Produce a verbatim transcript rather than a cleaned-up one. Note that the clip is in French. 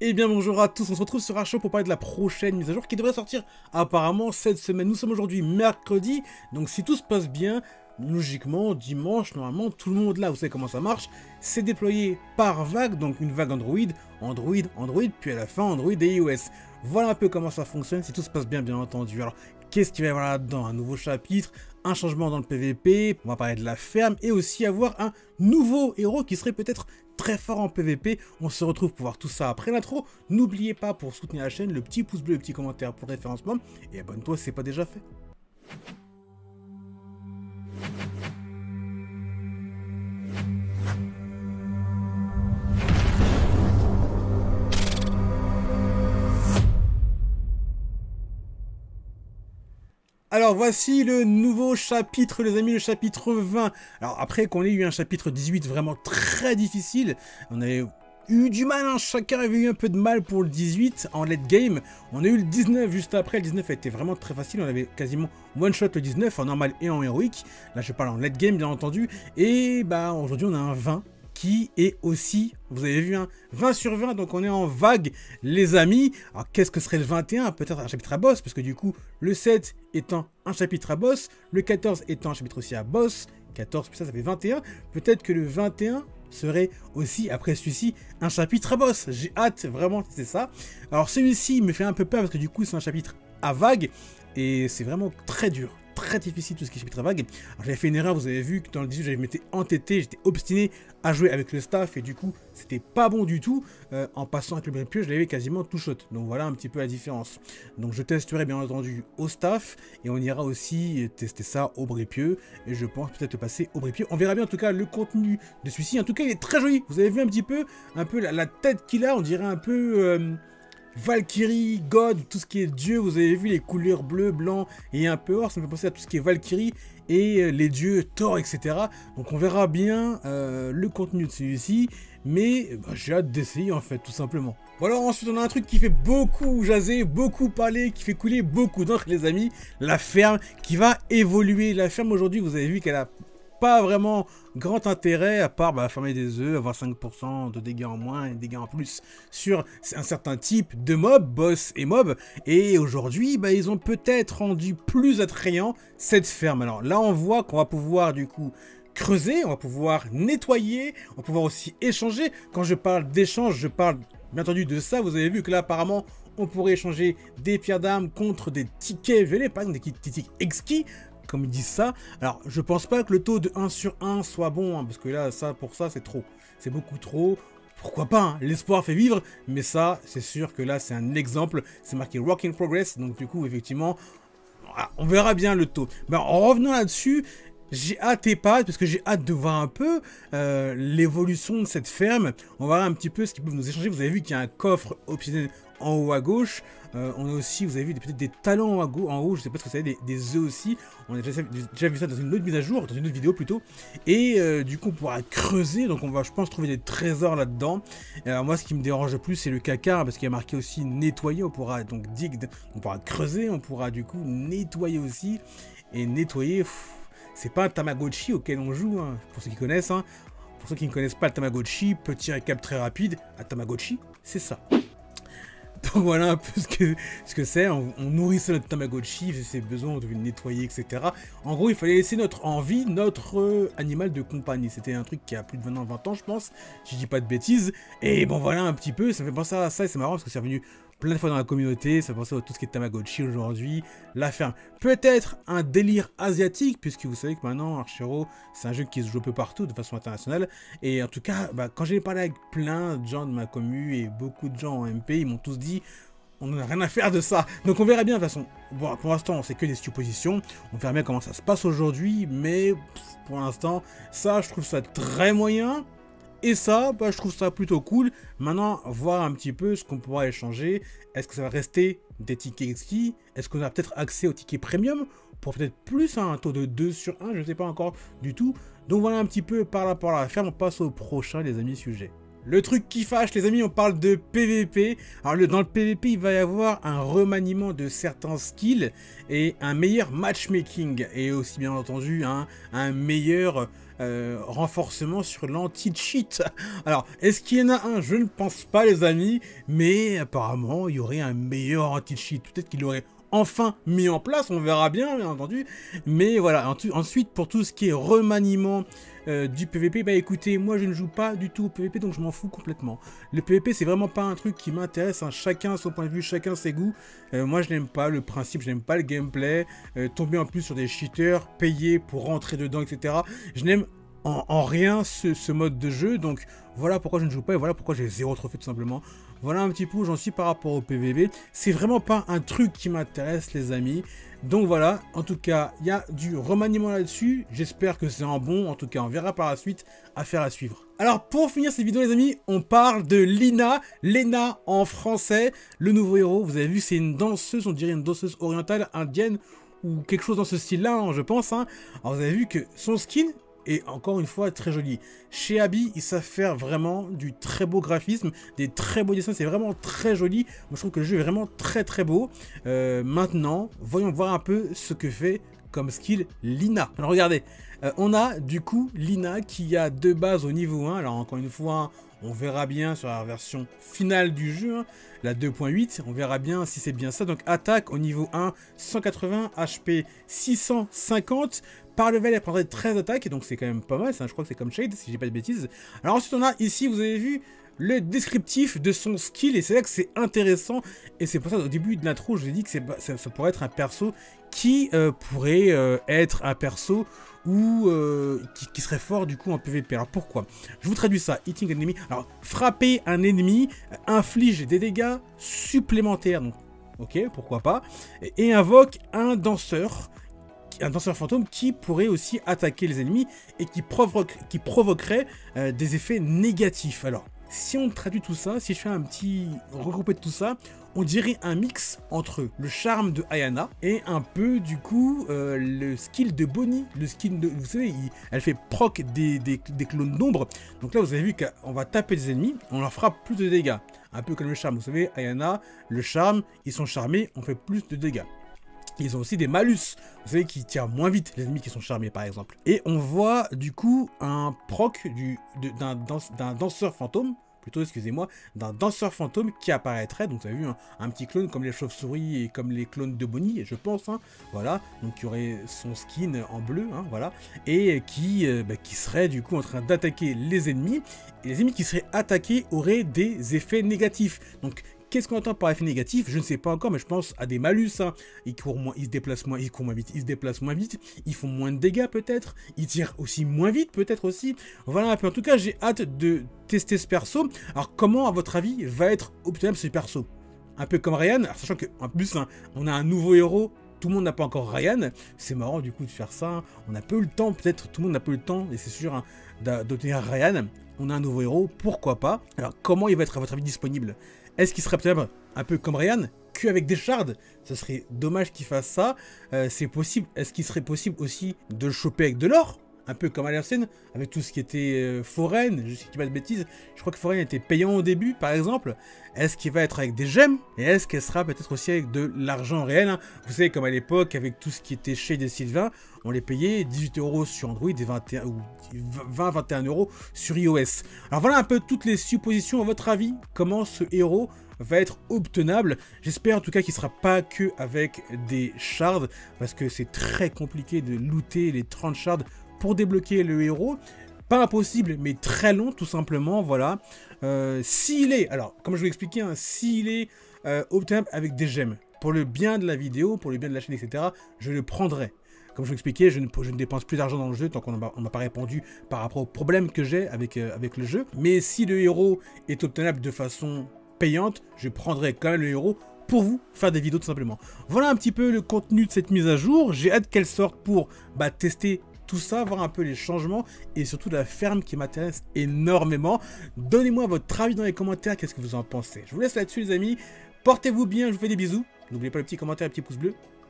Eh bien bonjour à tous, on se retrouve sur Archo pour parler de la prochaine mise à jour qui devrait sortir apparemment cette semaine. Nous sommes aujourd'hui mercredi, donc si tout se passe bien, logiquement dimanche, normalement tout le monde là, vous savez comment ça marche, c'est déployé par vague, donc une vague Android, Android, Android, puis à la fin Android et iOS. Voilà un peu comment ça fonctionne si tout se passe bien bien entendu. Alors qu'est-ce qu'il va y avoir là-dedans? Un nouveau chapitre, un changement dans le P V P, on va parler de la ferme et aussi avoir un nouveau héros qui serait peut-être très fort en P V P. On se retrouve pour voir tout ça après l'intro. N'oubliez pas pour soutenir la chaîne, le petit pouce bleu, le petit commentaire pour le référencement et abonne-toi si c'est pas déjà fait. Alors voici le nouveau chapitre les amis, le chapitre vingt. Alors après qu'on ait eu un chapitre dix-huit vraiment très difficile, on avait eu du mal, hein, chacun avait eu un peu de mal pour le dix-huit en late game. On a eu le dix-neuf juste après, le dix-neuf a été vraiment très facile, on avait quasiment one shot le dix-neuf en normal et en héroïque. Là je parle en late game bien entendu. Et bah aujourd'hui on a un vingt qui est aussi, vous avez vu, un vingt sur vingt, donc on est en vague les amis. Alors qu'est-ce que serait le vingt et un? Peut-être un chapitre à boss, parce que du coup le sept étant un chapitre à boss, le quatorze étant un chapitre aussi à boss, quatorze plus ça, ça fait vingt et un, peut-être que le vingt et un serait aussi, après celui-ci, un chapitre à boss. J'ai hâte, vraiment, c'est ça. Alors celui-ci me fait un peu peur, parce que du coup c'est un chapitre à vague, et c'est vraiment très dur. Très difficile tout ce qui est chapitre à vague. J'avais fait une erreur, vous avez vu que dans le dix-huit j'avais m'étais entêté, j'étais obstiné à jouer avec le staff et du coup c'était pas bon du tout. Euh, en passant avec le brépieux je l'avais quasiment tout shot. Donc voilà un petit peu la différence. Donc je testerai bien entendu au staff et on ira aussi tester ça au brépieux et je pense peut-être passer au brépieux. On verra bien en tout cas le contenu de celui-ci. En tout cas il est très joli. Vous avez vu un petit peu, un peu la, la tête qu'il a, on dirait un peu... Euh, Valkyrie, God, tout ce qui est dieu, vous avez vu les couleurs bleu, blanc et un peu or, ça me fait penser à tout ce qui est Valkyrie et les dieux Thor, et cetera. Donc on verra bien euh, le contenu de celui-ci, mais bah, j'ai hâte d'essayer en fait, tout simplement. Voilà, ensuite on a un truc qui fait beaucoup jaser, beaucoup parler, qui fait couler beaucoup d'encre les amis, la ferme qui va évoluer. La ferme aujourd'hui, vous avez vu qu'elle a pas vraiment grand intérêt à part bah, fermer des œufs, avoir cinq pour cent de dégâts en moins et dégâts en plus sur un certain type de mob, boss et mob. Et aujourd'hui, bah, ils ont peut-être rendu plus attrayant cette ferme. Alors là, on voit qu'on va pouvoir du coup creuser, on va pouvoir nettoyer, on va pouvoir aussi échanger. Quand je parle d'échange, je parle bien entendu de ça. Vous avez vu que là, apparemment, on pourrait échanger des pierres d'armes contre des tickets vélés, par exemple des tickets exquis, comme ils disent ça. Alors je pense pas que le taux de un sur un soit bon, hein, parce que là ça pour ça c'est trop, c'est beaucoup trop. Pourquoi pas, hein, l'espoir fait vivre, mais ça c'est sûr que là c'est un exemple, c'est marqué work in progress, donc du coup effectivement on verra bien le taux. Mais en revenant là-dessus, j'ai hâte et pas hâte, parce que j'ai hâte de voir un peu euh, l'évolution de cette ferme. On va voir un petit peu ce qu'ils peuvent nous échanger. Vous avez vu qu'il y a un coffre optionnel en haut à gauche. Euh, on a aussi, vous avez vu peut-être des talents en haut, en haut, je sais pas ce que c'est, des, des œufs aussi. On a déjà, déjà vu ça dans une autre mise à jour, dans une autre vidéo plutôt. Et euh, du coup, on pourra creuser, donc on va, je pense, trouver des trésors là-dedans. Alors moi, ce qui me dérange le plus, c'est le caca, parce qu'il y a marqué aussi nettoyer. On pourra donc dig, on pourra creuser, on pourra du coup nettoyer aussi. Et nettoyer, c'est pas un Tamagotchi auquel on joue, hein, pour ceux qui connaissent. Hein. Pour ceux qui ne connaissent pas le Tamagotchi, petit récap très rapide, un Tamagotchi, c'est ça. Donc voilà un peu ce que ce que c'est, on, on nourrissait notre Tamagotchi, ses besoins, on devait le nettoyer, et cetera. En gros, il fallait laisser notre envie, notre euh, animal de compagnie. C'était un truc qui a plus de vingt ans, vingt ans, je pense, si je dis pas de bêtises. Et bon, voilà un petit peu, ça me fait penser à ça, et c'est marrant parce que c'est revenu plein de fois dans la communauté, ça fait penser à tout ce qui est Tamagotchi aujourd'hui, la ferme. Peut-être un délire asiatique, puisque vous savez que maintenant, Archero, c'est un jeu qui se joue un peu partout, de façon internationale. Et en tout cas, bah, quand j'ai parlé avec plein de gens de ma commu et beaucoup de gens en M P, ils m'ont tous dit... On n'a rien à faire de ça. Donc on verra bien de toute façon. Bon, pour l'instant, c'est que des suppositions. On verra bien comment ça se passe aujourd'hui. Mais pour l'instant, ça, je trouve ça très moyen. Et ça, bah, je trouve ça plutôt cool. Maintenant, voir un petit peu ce qu'on pourra échanger. Est-ce que ça va rester des tickets exquis? Est-ce qu'on a peut-être accès aux tickets premium? Pour peut-être plus, hein, un taux de deux sur un, je ne sais pas encore du tout. Donc voilà un petit peu par rapport à la ferme. On passe au prochain, les amis, sujet. Le truc qui fâche, les amis, on parle de P V P. Alors le, dans le P V P, il va y avoir un remaniement de certains skills et un meilleur matchmaking. Et aussi, bien entendu, un, un meilleur euh, renforcement sur l'anti-cheat. Alors, est-ce qu'il y en a un? Je ne pense pas, les amis, mais apparemment, il y aurait un meilleur anti-cheat. Peut-être qu'il aurait enfin mis en place, on verra bien, bien entendu. Mais voilà, ensuite, pour tout ce qui est remaniement euh, du P V P, bah écoutez, moi je ne joue pas du tout au P V P, donc je m'en fous complètement. Le P V P, c'est vraiment pas un truc qui m'intéresse, hein. Chacun son point de vue, chacun ses goûts. Euh, moi je n'aime pas le principe, je n'aime pas le gameplay. Euh, tomber en plus sur des cheaters, payer pour rentrer dedans, et cetera. Je n'aime en, en rien ce, ce mode de jeu, donc voilà pourquoi je ne joue pas et voilà pourquoi j'ai zéro trophée tout simplement. Voilà un petit peu où j'en suis par rapport au P V P. C'est vraiment pas un truc qui m'intéresse, les amis. Donc voilà, en tout cas, il y a du remaniement là-dessus. J'espère que c'est un bon. En tout cas, on verra par la suite. Affaire à suivre. Alors, pour finir cette vidéo, les amis, on parle de Lina. Lena en français, le nouveau héros. Vous avez vu, c'est une danseuse, on dirait une danseuse orientale, indienne, ou quelque chose dans ce style-là, hein, je pense. Hein. Alors, vous avez vu que son skin et encore une fois, très joli. Chez Abby, ils savent faire vraiment du très beau graphisme, des très beaux dessins, c'est vraiment très joli. Moi, je trouve que le jeu est vraiment très très beau. Euh, maintenant, voyons voir un peu ce que fait comme skill Lina. Alors regardez, euh, on a du coup Lina qui a deux bases au niveau un. Alors encore une fois, on verra bien sur la version finale du jeu, hein, la deux point huit, on verra bien si c'est bien ça. Donc attaque au niveau un, cent quatre-vingts, H P six cent cinquante. Par level, elle prendrait treize attaques, donc c'est quand même pas mal, ça, je crois que c'est comme Shade, si j'ai pas de bêtises. Alors ensuite, on a ici, vous avez vu, le descriptif de son skill, et c'est là que c'est intéressant, et c'est pour ça, au début de l'intro, je vous ai dit que ça, ça pourrait être un perso qui euh, pourrait euh, être un perso ou euh, qui, qui serait fort du coup en P V P. Alors pourquoi? Je vous traduis ça, hitting enemy. Alors, frapper un ennemi inflige des dégâts supplémentaires, donc ok, pourquoi pas, et, et invoque un danseur, un danseur fantôme qui pourrait aussi attaquer les ennemis et qui, provoque, qui provoquerait euh, des effets négatifs. Alors, si on traduit tout ça, si je fais un petit regroupé de tout ça, on dirait un mix entre le charme de Ayana et un peu du coup euh, le skill de Bonnie. Le skill de, vous savez, il, elle fait proc des, des, des clones d'ombre. Donc là, vous avez vu qu'on va taper des ennemis, on leur fera plus de dégâts. Un peu comme le charme, vous savez, Ayana, le charme, ils sont charmés, on fait plus de dégâts. Ils ont aussi des malus, vous savez, qui tirent moins vite les ennemis qui sont charmés par exemple. Et on voit du coup un proc d'un dans, danseur fantôme, plutôt excusez-moi, d'un danseur fantôme qui apparaîtrait. Donc vous avez vu un, un petit clone comme les chauves-souris et comme les clones de Bonnie, je pense. Hein, voilà, donc il y aurait son skin en bleu, hein, voilà, et qui, euh, bah, qui serait du coup en train d'attaquer les ennemis. Et les ennemis qui seraient attaqués auraient des effets négatifs. Donc qu'est-ce qu'on entend par effet négatif? Je ne sais pas encore, mais je pense à des malus. Hein. Ils courent moins, ils se déplacent moins, ils courent moins vite, ils se déplacent moins vite, ils font moins de dégâts peut-être, ils tirent aussi moins vite peut-être aussi. Voilà un peu. En tout cas, j'ai hâte de tester ce perso. Alors, comment, à votre avis, va être optimal ce perso? Un peu comme Ryan, alors, sachant qu'en plus, hein, on a un nouveau héros. Tout le monde n'a pas encore Ryan. C'est marrant du coup de faire ça. Hein. On n'a pas eu le temps, peut-être tout le monde n'a pas eu le temps, et c'est sûr, hein, d'obtenir Ryan. On a un nouveau héros, pourquoi pas? Alors, comment il va être à votre avis disponible? Est-ce qu'il serait peut-être un peu comme Ryan, qu'avec des shards? Ce serait dommage qu'il fasse ça. Euh, c'est possible. Est-ce qu'il serait possible aussi de le choper avec de l'or? Un peu comme Alersen, avec tout ce qui était euh, foraine, je ne dis pas de bêtises. Je crois que foraine était payant au début, par exemple. Est-ce qu'il va être avec des gemmes? Et est-ce qu'elle sera peut-être aussi avec de l'argent réel, hein? Vous savez, comme à l'époque, avec tout ce qui était chez des Sylvains, on les payait dix-huit euros sur Android et vingt et un, ou vingt à vingt et un euros sur iOS. Alors voilà un peu toutes les suppositions. À votre avis, comment ce héros va être obtenable? J'espère en tout cas qu'il ne sera pas que avec des shards, parce que c'est très compliqué de looter les trente shards pour débloquer le héros. Pas impossible, mais très long, tout simplement, voilà. Euh, s'il est, alors, comme je vous l'ai expliqué, hein, s'il est euh, obtenable avec des gemmes, pour le bien de la vidéo, pour le bien de la chaîne, et cetera, je le prendrai. Comme je vous l'expliquais, je ne, je ne dépense plus d'argent dans le jeu tant qu'on ne m'a pas répondu par rapport aux problèmes que j'ai avec, euh, avec le jeu. Mais si le héros est obtenable de façon payante, je prendrai quand même le héros pour vous faire des vidéos tout simplement. Voilà un petit peu le contenu de cette mise à jour. J'ai hâte qu'elle sorte pour bah, tester tout ça, voir un peu les changements et surtout la ferme qui m'intéresse énormément. Donnez-moi votre avis dans les commentaires, qu'est-ce que vous en pensez? Je vous laisse là-dessus les amis, portez-vous bien, je vous fais des bisous. N'oubliez pas le petit commentaire et le petit pouce bleu.